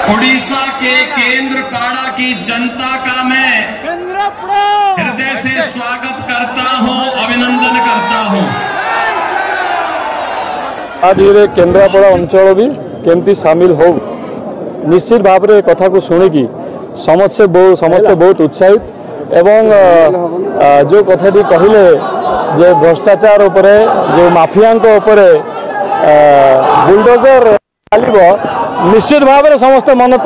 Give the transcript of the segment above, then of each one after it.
उड़ीसा के केंद्रपाड़ा की जनता का मैं हृदय से स्वागत करता हूं, अभिनंदन करता हूं। आज ये केंद्रापड़ा अंचल भी केमती सामिल हो निश्चित भाव में कथा को शुणिकी समस्ते बहुत उत्साहित एवं जो कथाटी कहले जे भ्रष्टाचार उपरे जो माफिया बुलडोजर चलो निश्चित भाव में समस्त मन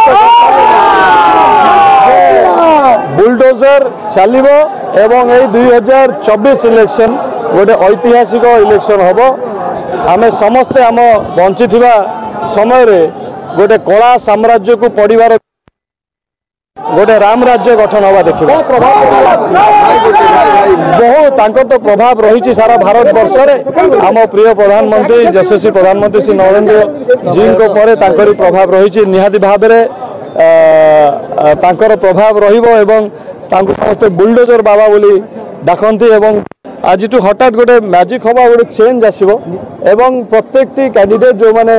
बुलडोजर चलो एवं 2024 इलेक्शन गोटे ऐतिहासिक इलेक्शन हम आमे समस्ते आम बंची समय गोटे कला साम्राज्य को पड़िबार गोटे राम राज्य गठन हवा देखा बहुत तो प्रभाव रही सारा भारत वर्ष में आम प्रिय प्रधानमंत्री यशस्वी प्रधानमंत्री श्री नरेंद्र जी को पर प्रभाव रही निहाती भाव में प्रभाव रही समस्ते बुलडोजर बाबा बोली डाकती एवं आज हठात गोटे मैजिक हवा गोटे चेंज आसो एवं प्रत्येक कैंडिडेट जो मैंने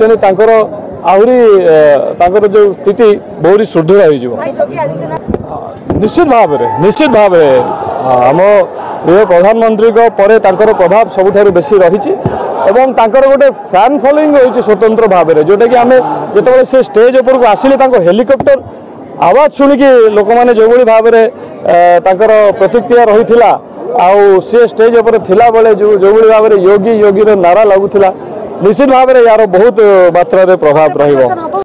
आहरी जो स्थिति बहुत सुदृढ़ हो निश्चित भाव आम प्रिय प्रधानमंत्री प्रभाव सबुठ बेसी रही गोटे फैन फॉलोइंग रही स्वतंत्र भाव में जोटा कि आम जो से स्टेज उपर को आसिले हेलिकॉप्टर आवाज शुणिकी लोक मैंने जो भाव में प्रतिक्रिया रही आउ सी स्टेज उपर थिला बेले जो भाव में योगी योगी नारा लगुला निश्चित भाव में यार बहुत मात्रा प्रभाव रही।